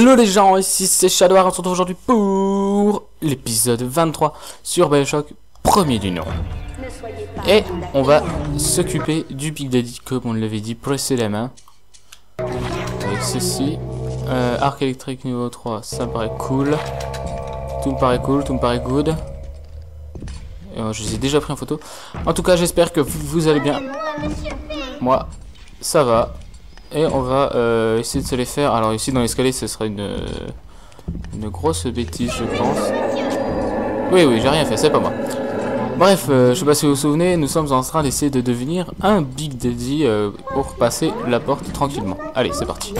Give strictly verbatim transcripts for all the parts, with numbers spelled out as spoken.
Hello les gens, ici c'est Shadowheart, on se retrouve aujourd'hui pour l'épisode vingt-trois sur BioShock, premier du nom. Et on va s'occuper du Big Daddy comme on l'avait dit précédemment. Avec ceci, euh, arc électrique niveau trois, ça me paraît cool. Tout me paraît cool, tout me paraît good. Et, euh, je les ai déjà pris en photo. En tout cas j'espère que vous, vous allez bien. Moi, ça va. Et on va euh, essayer de se les faire. Alors ici dans l'escalier ce serait une, une grosse bêtise je pense. Oui oui j'ai rien fait, c'est pas moi. Bref, euh, je sais pas si vous vous souvenez, nous sommes en train d'essayer de devenir un Big Daddy euh, pour passer la porte tranquillement. Allez c'est parti.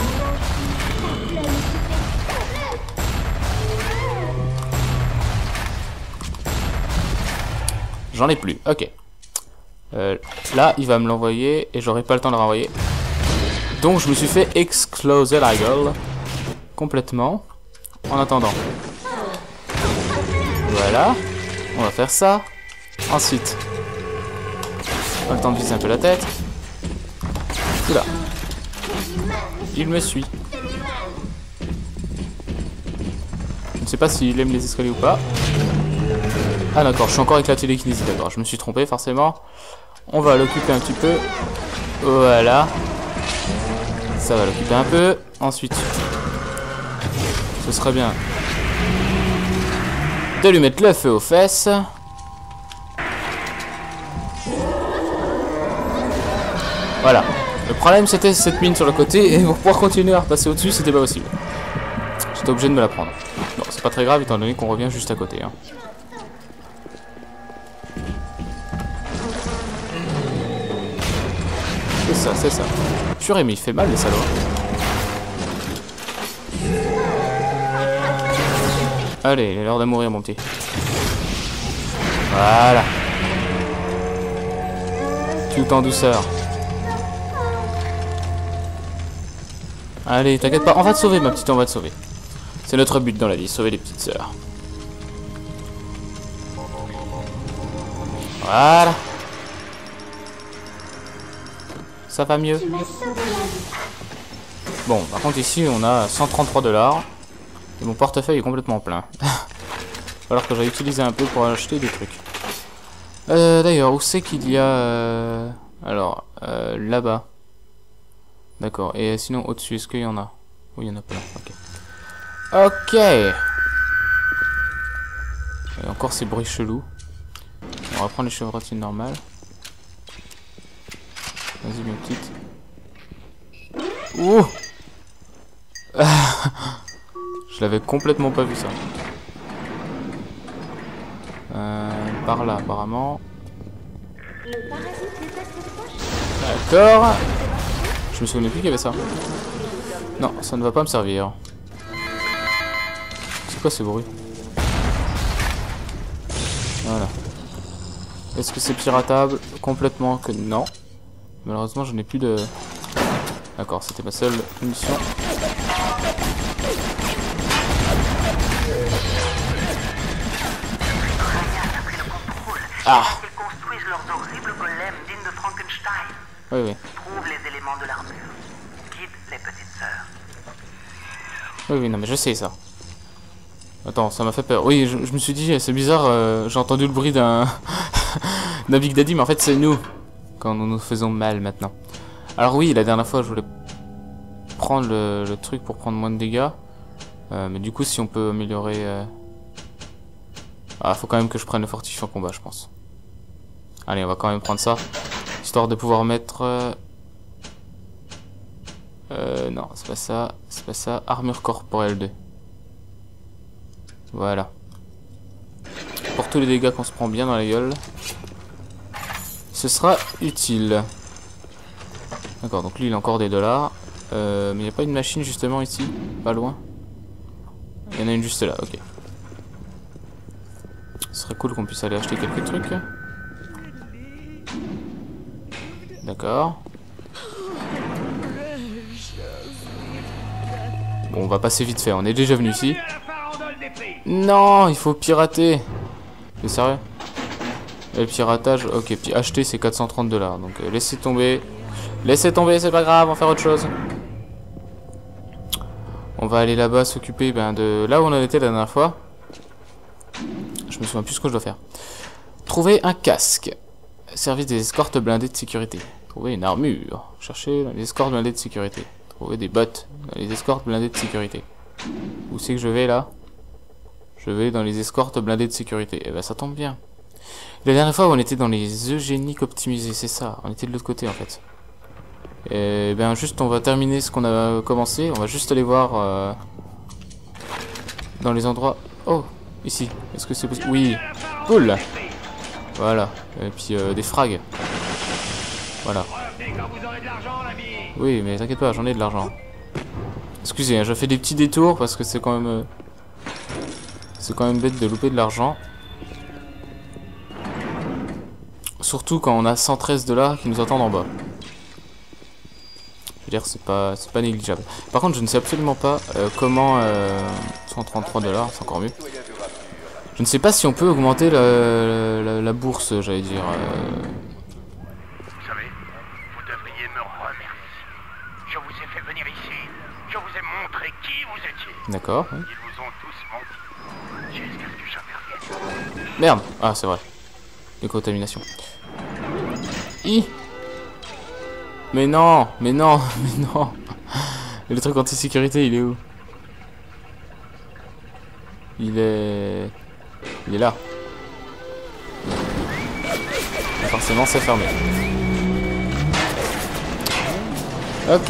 J'en ai plus, ok. Euh, là il va me l'envoyer et j'aurai pas le temps de le renvoyer. Donc je me suis fait exploser la gueule complètement. En attendant, voilà, on va faire ça. Ensuite, on a le temps de viser un peu la tête. Oula, il me suit. Je ne sais pas s'il aime les escaliers ou pas. Ah d'accord, je suis encore avec la télékinésie, d'accord, je me suis trompé forcément. On va l'occuper un petit peu. Voilà. Ça va l'occuper un peu. Ensuite, ce serait bien de lui mettre le feu aux fesses. Voilà. Le problème c'était cette mine sur le côté et pour pouvoir continuer à repasser au-dessus c'était pas possible. J'étais obligé de me la prendre. Bon, c'est pas très grave étant donné qu'on revient juste à côté. Hein. C'est ça, c'est ça. Purée, mais il fait mal les salauds. Allez, il est l'heure de mourir mon petit. Voilà. Tout en douceur. Allez, t'inquiète pas, on va te sauver ma petite, on va te sauver. C'est notre but dans la vie, sauver les petites sœurs. Voilà. Ça va mieux. Bon, par contre ici on a cent trente-trois dollars. Et mon portefeuille est complètement plein. Alors que j'ai utilisé un peu pour acheter des trucs. Euh, D'ailleurs, où c'est qu'il y a... Euh... Alors, euh, là-bas. D'accord. Et sinon au-dessus, est-ce qu'il y en a? Oui, il y en a plein. Ok. Ok. Et encore ces bruits chelous. On va prendre les chevrotines normales. Vas-y, ma petite. Ouh. Je l'avais complètement pas vu ça. Euh, par là, apparemment. D'accord. Je me souvenais plus qu'il y avait ça. Non, ça ne va pas me servir. C'est quoi ce bruit? Voilà. Est-ce que c'est piratable? Complètement que non. Malheureusement, je n'ai plus de... D'accord, c'était ma seule munition. Ah! Ils construisent leurs horribles golems dignes de Frankenstein. Oui, oui. Trouvent les éléments de l'armure. Guide les petites sœurs. Oui, oui, non, mais je sais ça. Attends, ça m'a fait peur. Oui, je, je me suis dit, c'est bizarre, euh, j'ai entendu le bruit d'un... d'un Big Daddy, mais en fait, c'est nous. Quand nous nous faisons mal maintenant. Alors oui, la dernière fois je voulais prendre le, le truc pour prendre moins de dégâts. Euh, mais du coup si on peut améliorer... Euh... Ah, faut quand même que je prenne le fortifiant combat je pense. Allez, on va quand même prendre ça. Histoire de pouvoir mettre... Euh, euh, non, c'est pas ça. C'est pas ça. Armure corporelle deux. Voilà. Pour tous les dégâts qu'on se prend bien dans la gueule. Ce sera utile. D'accord, donc lui il a encore des dollars. Euh, mais il n'y a pas une machine justement ici? Pas loin? Il y en a une juste là, ok. Ce serait cool qu'on puisse aller acheter quelques trucs. D'accord. Bon, on va passer vite fait, on est déjà venu ici. Non, il faut pirater. C'est sérieux? Et le piratage, ok, puis acheter c'est quatre cent trente dollars, donc euh, laissez tomber. Laissez tomber, c'est pas grave, on va faire autre chose. On va aller là-bas s'occuper ben, de là où on en était la dernière fois. Je me souviens plus ce que je dois faire. Trouver un casque. Service des escortes blindées de sécurité. Trouver une armure. Chercher dans les escortes blindées de sécurité. Trouver des bottes dans les escortes blindées de sécurité. Où c'est que je vais là? Je vais dans les escortes blindées de sécurité. Eh ben ça tombe bien. La dernière fois on était dans les eugéniques optimisés, c'est ça. On était de l'autre côté en fait. Et ben juste on va terminer ce qu'on a commencé. On va juste aller voir euh, dans les endroits. Oh, ici. Est-ce que c'est possible? Oui. Cool. Voilà. Et puis euh, des frags. Voilà. Oui, mais t'inquiète pas, j'en ai de l'argent. Excusez, hein, je fais des petits détours parce que c'est quand même... Euh, c'est quand même bête de louper de l'argent. Surtout quand on a cent treize dollars qui nous attendent en bas. Je veux dire, c'est pas, c'est pas négligeable. Par contre, je ne sais absolument pas euh, comment... Euh, cent trente-trois dollars, c'est encore mieux. Je ne sais pas si on peut augmenter la, la, la bourse, j'allais dire. Euh... Vous savez, vous devriez me remercier. Je vous ai fait venir ici. Je vous ai montré qui vous étiez. D'accord. Oui. Ils vous ont tous menti. Jusqu'à ce que j'intervienne. Merde. Ah, c'est vrai. Décontamination. I. Mais non, mais non, mais non. Et le truc anti-sécurité, il est où? Il est... Il est là. Et forcément, c'est fermé. Ok.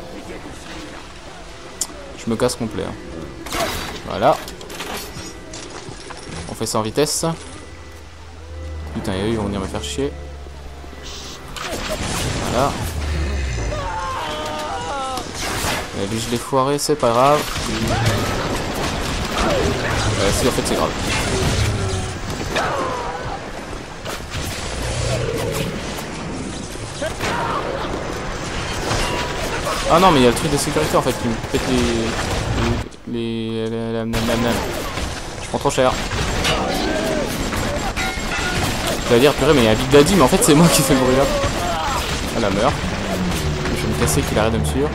Je me casse complet. Hein. Voilà. On fait ça en vitesse. Putain, eux, ils vont venir me faire chier. Voilà. Et lui, je l'ai foiré, c'est pas grave. Euh, si, en fait, c'est grave. Ah non, mais il y a le truc de sécurité en fait qui me pète les. les. les. les, les, les, les je prends trop cher. Je vais dire, purée, mais il y a un Big Daddy, mais en fait, c'est moi qui fais le bruit là. Elle a meurt. Je vais me casser qu'il arrête de me suivre.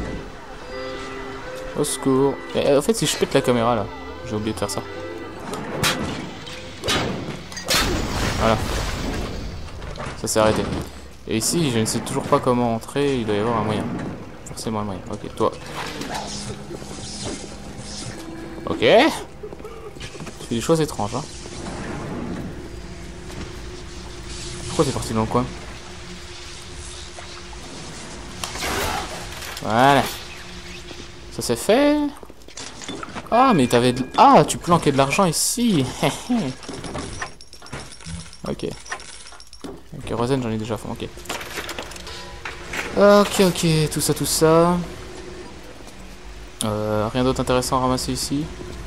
Au secours. Et, en fait, si je pète la caméra là, j'ai oublié de faire ça. Voilà. Ça s'est arrêté. Et ici, je ne sais toujours pas comment entrer, il doit y avoir un moyen. Forcément un moyen. Ok, toi. Ok. Tu fais des choses étranges, hein. Pourquoi t'es parti dans le coin? Voilà. Ça c'est fait. Ah, mais t'avais de... Ah, tu planquais de l'argent ici. Ok. Ok, Rosen, j'en ai déjà fait. Ok. Ok, ok, tout ça, tout ça. Euh, rien d'autre intéressant à ramasser ici.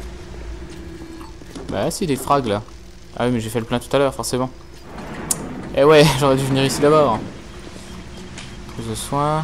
Bah si, des frags là. Ah oui, mais j'ai fait le plein tout à l'heure, forcément. Eh ouais, j'aurais dû venir ici d'abord. Trousse de soins.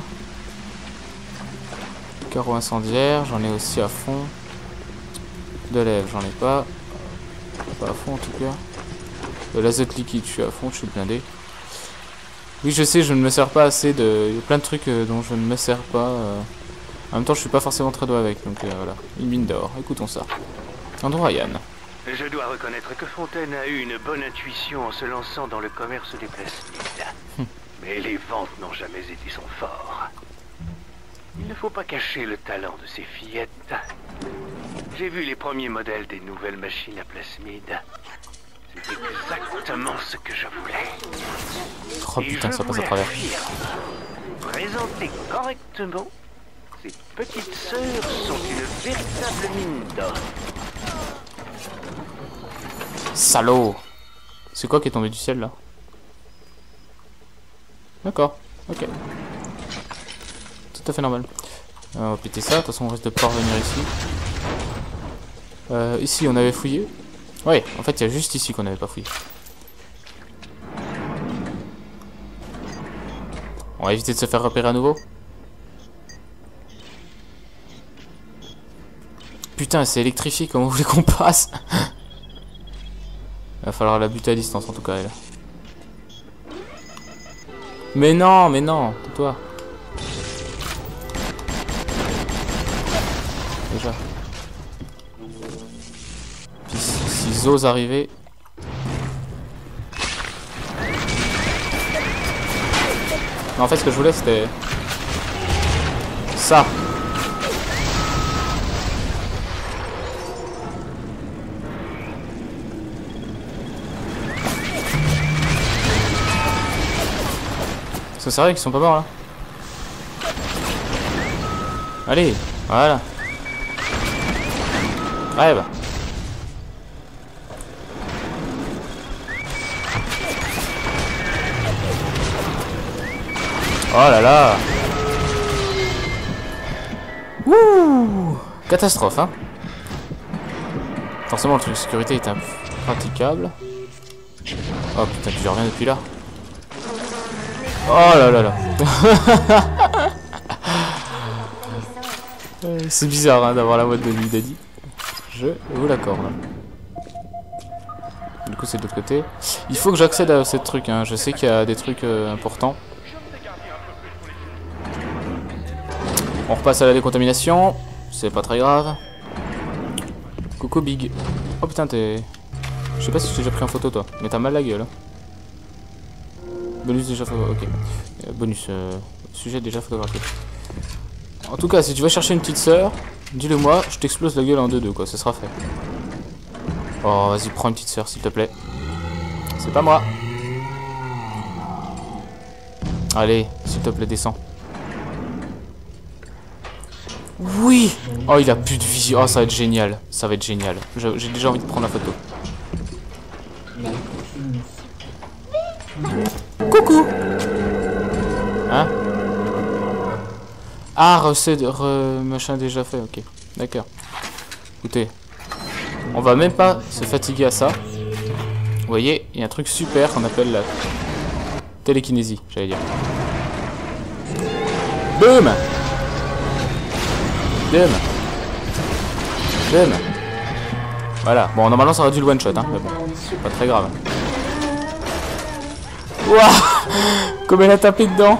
Carreau incendiaire, j'en ai aussi à fond. De lèvres, j'en ai pas. Pas à fond en tout cas. De l'azote liquide, je suis à fond, je suis blindé. Oui, je sais, je ne me sers pas assez de... Il y a plein de trucs euh, dont je ne me sers pas. Euh... En même temps, je suis pas forcément très doué avec, donc euh, voilà. Une mine d'or, écoutons ça. Andrew Ryan. Je dois reconnaître que Fontaine a eu une bonne intuition en se lançant dans le commerce des plasmides. Mais les ventes n'ont jamais été son fort. Il ne faut pas cacher le talent de ces fillettes. J'ai vu les premiers modèles des nouvelles machines à plasmides. C'est exactement ce que je voulais. Oh putain, ça passe à travers. Présentées correctement, ces petites sœurs sont une véritable mine d'or. Salaud! C'est quoi qui est tombé du ciel là? D'accord, ok. Tout à fait normal. Euh, on va péter ça, de toute façon on risque de pas revenir ici. Euh, ici on avait fouillé. Ouais, en fait il y a juste ici qu'on n'avait pas fouillé. On va éviter de se faire repérer à nouveau. Putain, c'est électrifié, comment vous voulez qu'on passe? Il va falloir la buter à distance en tout cas elle. Mais non, mais non, tais-toi. qu'ils osent arriver. Non, en fait, ce que je voulais, c'était... ça. Parce que c'est vrai qu'ils sont pas morts, là. Allez, voilà. Rêve. Oh là là. Ouh. Catastrophe, hein. Forcément, le truc de sécurité est impraticable. Oh putain, tu reviens depuis là. Oh là là là. C'est bizarre, hein, d'avoir la voix de Lily Daddy. Je vous l'accorde. Du coup, c'est de l'autre côté. Il faut que j'accède à ce truc, hein. Je sais qu'il y a des trucs euh, importants. On repasse à la décontamination. C'est pas très grave. Coucou Big. Oh putain, t'es... Je sais pas si tu t'es déjà pris en photo, toi. Mais t'as mal la gueule. Bonus déjà photographié. Ok. Euh, bonus. Euh, sujet déjà photographié. En tout cas, si tu vas chercher une petite sœur, dis-le moi, je t'explose la gueule en deux deux, quoi. Ce sera fait. Oh, vas-y, prends une petite sœur, s'il te plaît. C'est pas moi. Allez, s'il te plaît, descends. Oui. Oh, il a plus de vision. Oh, ça va être génial. Ça va être génial. J'ai déjà envie de prendre la photo. Coucou. Hein? Ah, recette, re, machin déjà fait, ok. D'accord. Écoutez, on va même pas se fatiguer à ça. Vous voyez, il y a un truc super qu'on appelle la télékinésie, j'allais dire. Boum. Boum. Boum. Voilà. Bon, normalement, ça aurait dû le one shot, hein, mais bon, c'est pas très grave. Waouh. Comme elle a tapé dedans.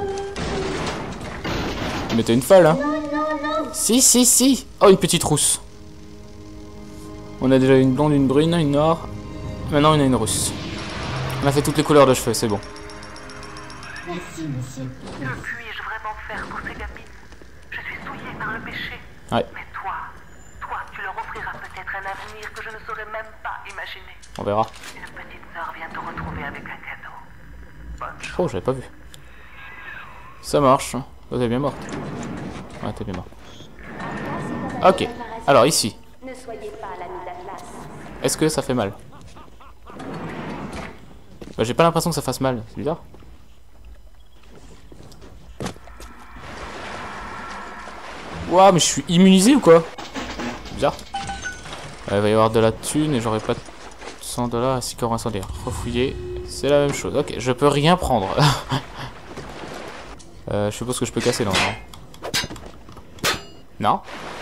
Mais t'es une folle, hein. Si, si, si. Oh, une petite rousse. On a déjà une blonde, une brune, une noire. Maintenant, on a une rousse. On a fait toutes les couleurs de cheveux, c'est bon. Merci, monsieur. Que puis-je vraiment faire pour ces gamines? Je suis souillée par le péché. Ouais. Mais toi, toi, tu leur offriras peut-être un avenir que je ne saurais même pas imaginer. On verra. Une petite sœur vient te retrouver avec un cadeau. Bonne chance. Oh, j'avais pas vu. Ça marche. Oh, t'es bien morte. Ouais, t'es bien morte. Ok. Alors, ici. Ne soyez pas l'ami d'Atlas. Est-ce que ça fait mal? Bah, j'ai pas l'impression que ça fasse mal. C'est bizarre. Waouh, mais je suis immunisé ou quoi? Bizarre. Euh, il va y avoir de la thune et j'aurai pas de cent dollars à six corps incendiaires. Refouiller, c'est la même chose. Ok, je peux rien prendre. euh, je suppose que je peux casser, non? Non?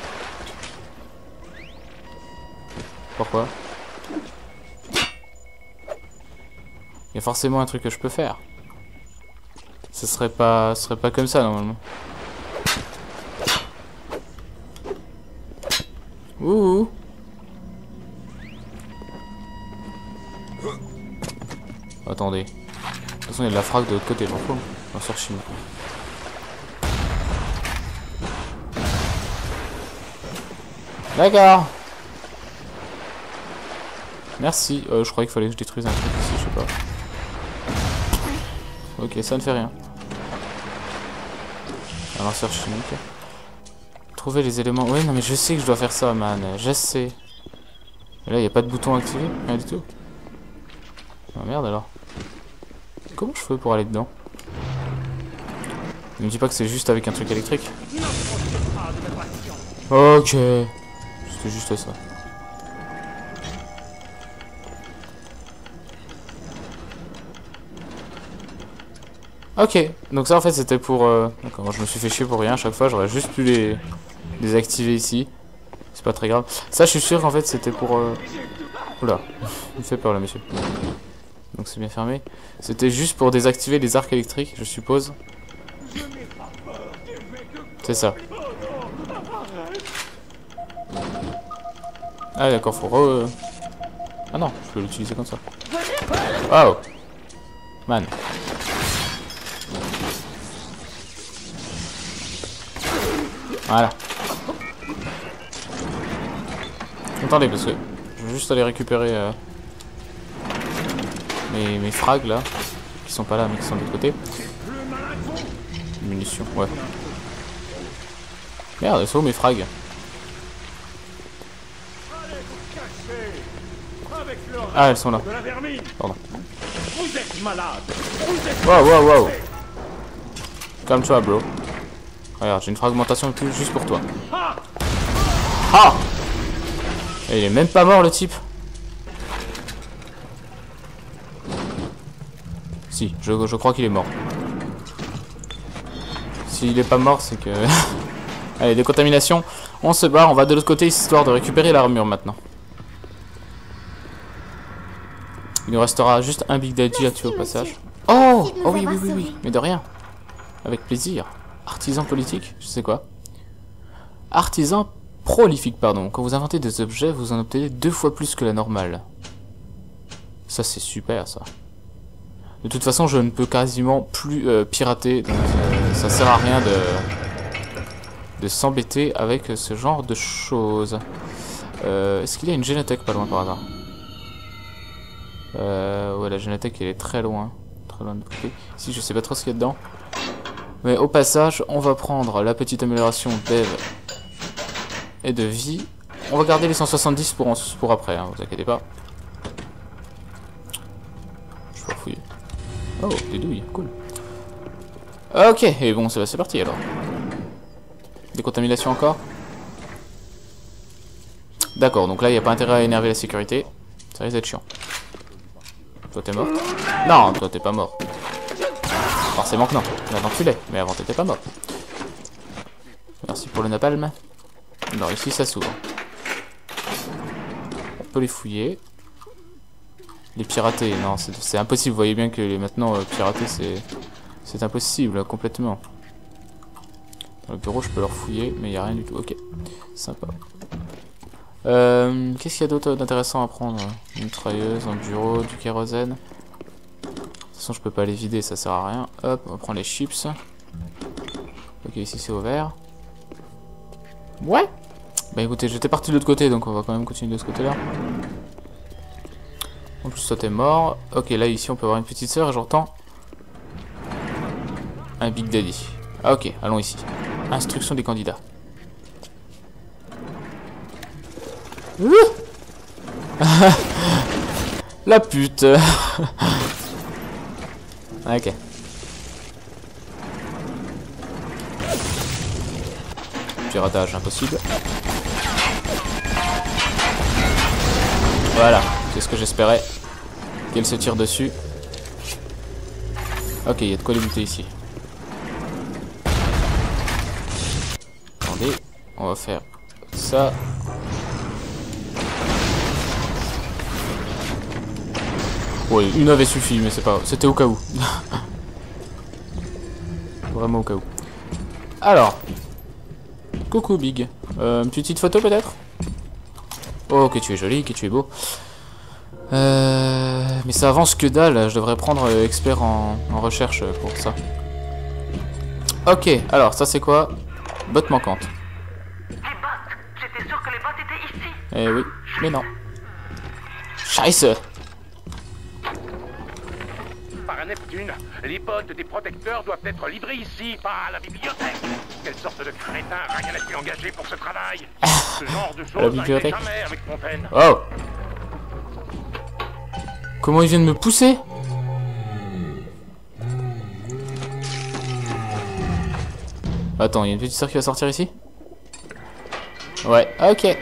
Pourquoi? Il y a forcément un truc que je peux faire. Ce serait pas, ce serait pas comme ça normalement. Ouh. Attendez. De toute façon, il y a de la frappe de l'autre côté, m'en fous. On sort chimique. D'accord. Merci. Euh, je croyais qu'il fallait que je détruise un truc ici, je sais pas. Ok, ça ne fait rien. Un lanceur chimique. Trouver les éléments. Ouais, non, mais je sais que je dois faire ça, man. Je sais. Mais là, il n'y a pas de bouton activé. Rien du tout. Ah merde alors. Comment je fais pour aller dedans? Ne me dis pas que c'est juste avec un truc électrique. Ok. C'était juste ça. Ok, donc ça en fait c'était pour... Euh... D'accord, je me suis fait chier pour rien à chaque fois, j'aurais juste pu les désactiver ici. C'est pas très grave. Ça je suis sûr qu'en fait c'était pour... Euh... Oula, il me fait peur là monsieur. Donc c'est bien fermé. C'était juste pour désactiver les arcs électriques, je suppose. C'est ça. Ah d'accord, faut re... Ah non, je peux l'utiliser comme ça. Oh man. Voilà. Attendez, parce que je vais juste aller récupérer euh, mes, mes frags là, qui sont pas là mais qui sont de l'autre côté. Munitions, ouais. Merde, elles sont où mes frags? Ah, elles sont là. Pardon. Wow, wow, wow. Calme-toi, bro. Regarde, j'ai une fragmentation tout juste pour toi. Ah! Et il est même pas mort, le type. Si, je, je crois qu'il est mort. S'il est pas mort, c'est que... Allez, décontamination. On se barre, on va de l'autre côté, histoire de récupérer l'armure maintenant. Il nous restera juste un Big Daddy à tuer au passage. Oh! Oh oui, oui, oui, oui, mais de rien. Avec plaisir. Artisan politique, je sais quoi. Artisan prolifique, pardon. Quand vous inventez des objets, vous en obtenez deux fois plus que la normale. Ça, c'est super, ça. De toute façon, je ne peux quasiment plus euh, pirater. Donc, euh, ça sert à rien de, de s'embêter avec ce genre de choses. Euh, Est-ce qu'il y a une génothèque pas loin par hasard? euh, Ouais, la génothèque, elle est très loin. Très loin de l'autre côté. Ici, je sais pas trop ce qu'il y a dedans. Mais au passage, on va prendre la petite amélioration d'Eve et de vie. On va garder les cent soixante-dix pour, en, pour après, hein, vous inquiétez pas. Je vais fouiller. Oh, des douilles, cool. Ok, et bon, c'est parti alors. Décontamination encore. D'accord, donc là, il n'y a pas intérêt à énerver la sécurité. Ça risque d'être chiant. Toi, t'es mort? Non, toi, t'es pas mort. Forcément que non. Maintenant tu l'es, mais avant t'étais pas mort. Merci pour le napalm. Alors ici ça s'ouvre. On peut les fouiller. Les pirater, non, c'est impossible. Vous voyez bien que les, maintenant euh, pirater c'est c'est impossible complètement. Dans le bureau je peux leur fouiller, mais il n'y a rien du tout. Ok, sympa. Euh, Qu'est-ce qu'il y a d'autre d'intéressant à prendre? Une mitrailleuse, un bureau, du kérosène. De toute façon, je peux pas les vider, ça sert à rien. Hop, on va prendre les chips. Ok, ici c'est ouvert. Ouais. Bah écoutez, j'étais parti de l'autre côté, donc on va quand même continuer de ce côté-là. En plus, toi t'es mort. Ok, là ici on peut avoir une petite sœur et j'entends un Big Daddy. Ah, ok, allons ici. Instruction des candidats. La pute. Ok. Piratage impossible. Voilà, c'est ce que j'espérais. Qu'elle se tire dessus. Ok, il y a de quoi les buter ici. Attendez, on va faire ça. Ouais, une avait suffi, mais c'est pas... C'était au cas où. Vraiment au cas où. Alors. Coucou Big. Euh, une petite photo peut-être? Oh, que tu es joli, que tu es beau. Euh, mais ça avance que dalle. Je devrais prendre euh, expert en, en recherche pour ça. Ok, alors ça c'est quoi? Botte manquante. Les bottes. J'étais sûr que les bottes étaient ici. Eh oui, mais non. Scheiße. Par Neptune, les bottes des protecteurs doivent être livrées ici, pas à la bibliothèque. Quelle sorte de crétin rien n'a été engagé pour ce travail? Ce genre de choses n'arrive jamais avec Fontaine. Oh. Comment ils viennent me pousser? Attends, il y a une petite sœur qui va sortir ici? Ouais, ok.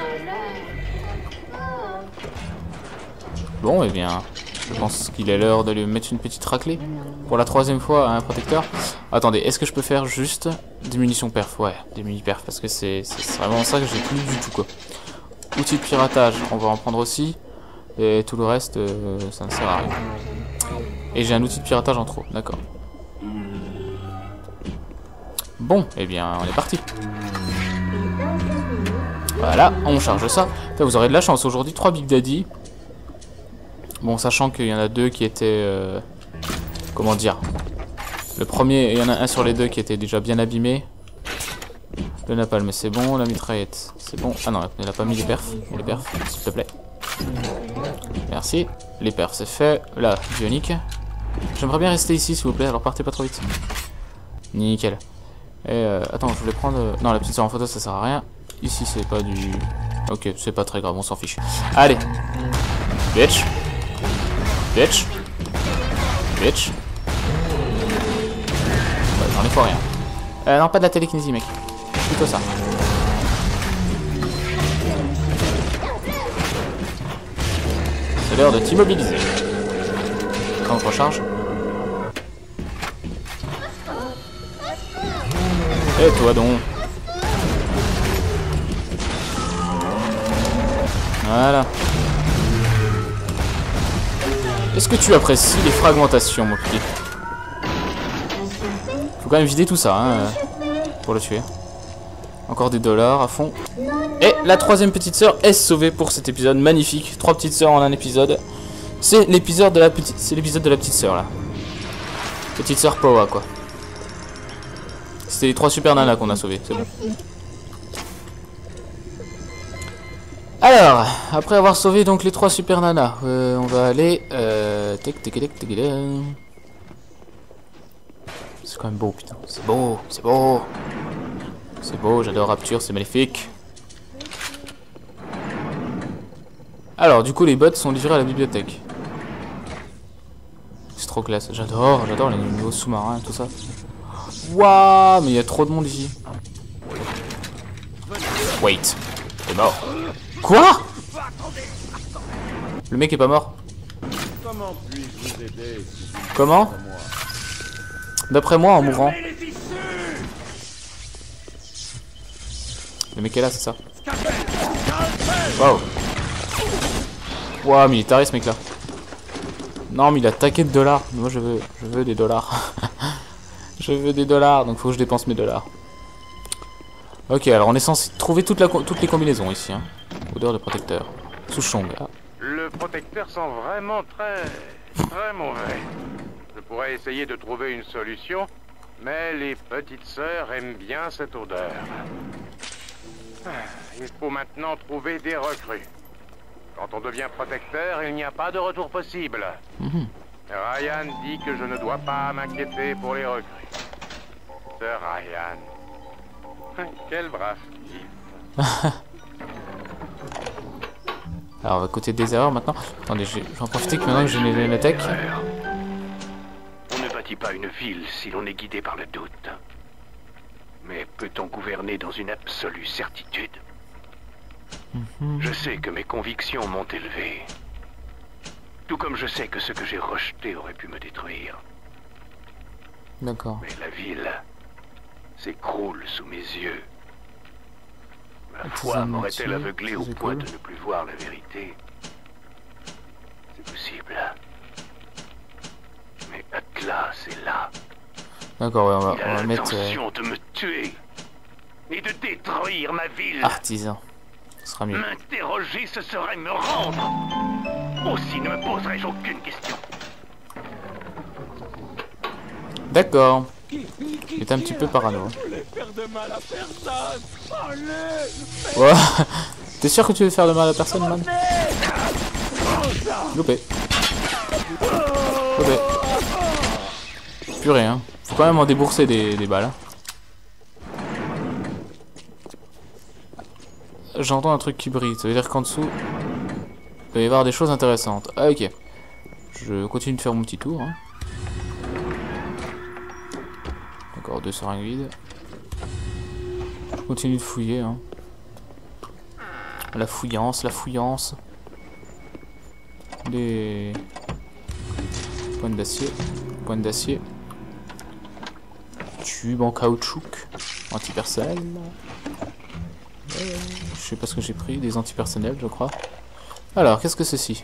Bon, eh bien, je pense qu'il est l'heure de lui mettre une petite raclée. Pour la troisième fois, un protecteur. Attendez, est-ce que je peux faire juste des munitions perf? Ouais, des muni perf, parce que c'est vraiment ça que j'ai plus du tout, quoi. Outil de piratage, on va en prendre aussi. Et tout le reste, euh, ça ne sert à rien. Et j'ai un outil de piratage en trop, d'accord. Bon, eh bien, on est parti. Voilà, on charge ça. Là, vous aurez de la chance. Aujourd'hui, trois Big Daddy. Bon, sachant qu'il y en a deux qui étaient... Euh, comment dire? Le premier, il y en a un sur les deux qui était déjà bien abîmé. Le napalm, c'est bon. La mitraillette, c'est bon. Ah non, elle a pas mis les perfs. Les perfs, s'il te plaît. Merci. Les perfs, c'est fait. Là, bionique. J'aimerais bien rester ici, s'il vous plaît. Alors partez pas trop vite. Nickel. Et euh, attends, je voulais prendre... Euh... Non, la petite sœur en photo, ça sert à rien. Ici, c'est pas du... Ok, c'est pas très grave, on s'en fiche. Allez. Bitch. Bitch. Bitch. Ouais, j'en ai pas rien. Euh, non, pas de la télékinésie, mec. Plutôt ça. C'est l'heure de t'immobiliser. Quand je recharge. Et toi donc. Voilà. Est-ce que tu apprécies les fragmentations, mon petit? Faut quand même vider tout ça, hein, pour le tuer. Encore des dollars à fond. Et la troisième petite sœur est sauvée pour cet épisode magnifique. Trois petites sœurs en un épisode. C'est l'épisode de la petite, c'est l'épisode de la petite sœur là. Petite sœur Powa quoi. C'était les trois super nanas qu'on a sauvées, c'est bon. Alors, après avoir sauvé donc les trois super nanas, euh, on va aller. Euh, c'est quand même beau, putain. C'est beau, c'est beau. C'est beau, j'adore Rapture, c'est magnifique. Alors, du coup, les bots sont livrés à la bibliothèque. C'est trop classe. J'adore, j'adore les niveaux sous-marins, tout ça. Waouh, mais il y a trop de monde ici. Wait, t'es mort. Quoi? Le mec est pas mort. Comment puis-je vous aider? Comment? D'après moi, en mourant. Le mec est là, c'est ça? Waouh. Waouh, mais il est taré ce mec là. Non, mais il a taqué de dollars. Moi je veux, je veux des dollars. Je veux des dollars, donc faut que je dépense mes dollars. Ok, alors on est censé trouver toute la, toutes les combinaisons ici. Hein. Odeur de protecteur. Souchong. Ah. Le protecteur sent vraiment très, très mauvais. Je pourrais essayer de trouver une solution, mais les petites sœurs aiment bien cette odeur. Il faut maintenant trouver des recrues. Quand on devient protecteur, il n'y a pas de retour possible. Mm-hmm. Ryan dit que je ne dois pas m'inquiéter pour les recrues. Sir Ryan. Quel brave type. Alors on va côté des erreurs maintenant. Attendez, je vais en profiter que maintenant que j'ai les lunettes. On ne bâtit pas une ville si l'on est guidé par le doute. Mais peut-on gouverner dans une absolue certitude? Mm-hmm. Je sais que mes convictions m'ont élevé. Tout comme je sais que ce que j'ai rejeté aurait pu me détruire. D'accord. Mais la ville s'écroule sous mes yeux. Ma foi m'aurait-elle aveuglé au point de ne plus voir la vérité? C'est possible. Mais Atlas est là. D'accord, ouais, on va, Il a on va mettre... l'intention de me tuer et de détruire ma ville. Artisan. Ce sera mieux. M'interroger, ce serait me rendre. Aussi ne me poserai-je aucune question. D'accord. Il est un petit peu parano. Ouais. T'es sûr que tu veux faire de mal à personne, man? Loupé. Loupé. Purée, hein. Faut quand même en débourser des, des balles. Hein. J'entends un truc qui brille. Ça veut dire qu'en dessous, il peut y avoir des choses intéressantes. Ah, ok. Je continue de faire mon petit tour. Hein. Encore deux seringues vides. Je continue de fouiller. Hein. La fouillance, la fouillance. Des points d'acier. Points d'acier. Tube en caoutchouc. Antipersonnel. Euh, je sais pas ce que j'ai pris. Des antipersonnels, je crois. Alors, qu'est-ce que ceci?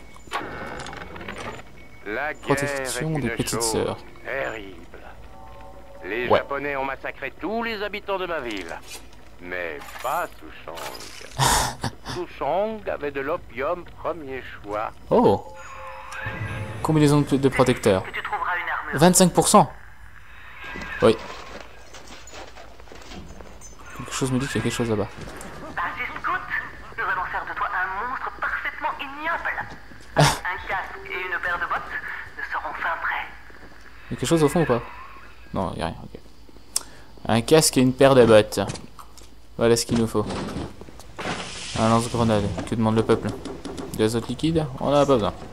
La Protection des petites sœurs. Terrible. Les ouais. Japonais ont massacré tous les habitants de ma ville. Mais pas Souchong. Souchong avait de l'opium premier choix. Oh. Combinaison de, de protecteurs. Que tu trouveras une armure. vingt-cinq pour cent. Oui. Quelque chose me dit qu'il y a quelque chose là-bas. Vas-y, Scout. Nous allons faire de toi un monstre parfaitement ignoble. Un casque et une paire de bottes ne seront fin prêts. Il y a quelque chose au fond ou pas? Non, il n'y a rien, ok. Un casque et une paire de bottes. Voilà ce qu'il nous faut. Un lance-grenade. Que demande le peuple? De l'azote liquide? On en a pas besoin.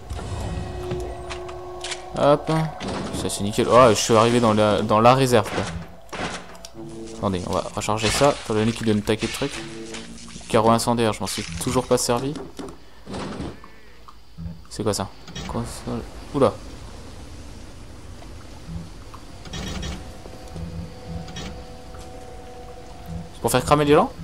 Hop. Ça c'est nickel. Oh, je suis arrivé dans la, dans la réserve quoi. Attendez, on va recharger ça. Pour le qu'il donne un taquet de trucs. Carreau incendiaire, je m'en suis toujours pas servi. C'est quoi ça? Console. Oula. C'est pour faire cramer les gens?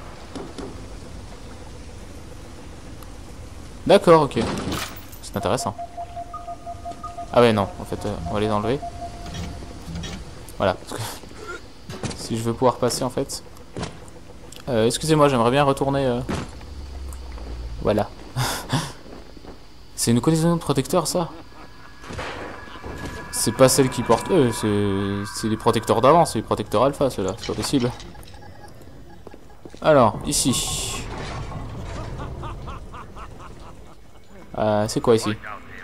D'accord, ok. C'est intéressant. Ah ouais, non, en fait, euh, on va les enlever. Voilà, parce que si je veux pouvoir passer, en fait... Euh, excusez-moi, j'aimerais bien retourner... Euh... Voilà. C'est une combinaison de protecteurs, ça? C'est pas celle qui porte eux, c'est les protecteurs d'avant, c'est les protecteurs alpha, ceux-là, c'est pas possible. Alors, ici... Euh, c'est quoi ici?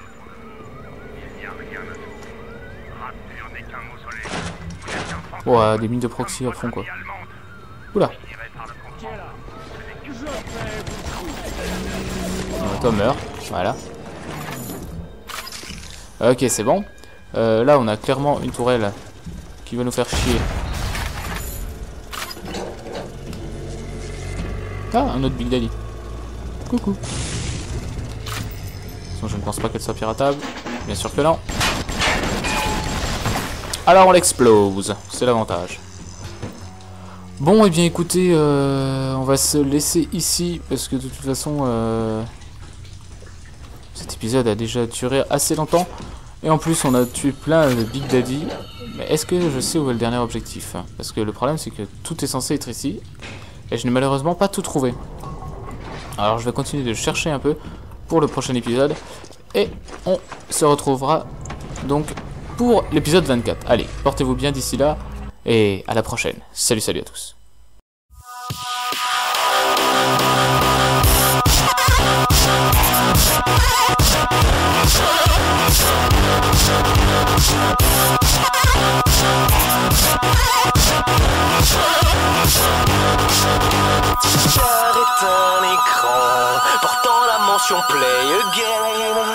Oh, des mines de proxy à fond quoi. Oula. Euh, toi meurs, voilà. Ok, c'est bon. Euh, là, on a clairement une tourelle qui va nous faire chier. Ah, un autre Big Daddy. Coucou. Je ne pense pas qu'elle soit piratable. Bien sûr que non. Alors on l'explose. C'est l'avantage. Bon, et eh bien écoutez, euh, on va se laisser ici. Parce que de toute façon, euh, cet épisode a déjà duré assez longtemps. Et en plus, on a tué plein de Big Daddy. Mais est-ce que je sais où est le dernier objectif? Parce que le problème, c'est que tout est censé être ici. Et je n'ai malheureusement pas tout trouvé. Alors je vais continuer de chercher un peu pour le prochain épisode. Et on se retrouvera donc pour l'épisode vingt-quatre. Allez, portez-vous bien d'ici là. Et à la prochaine. Salut, salut à tous. Car est un écran portant la mention Play Again.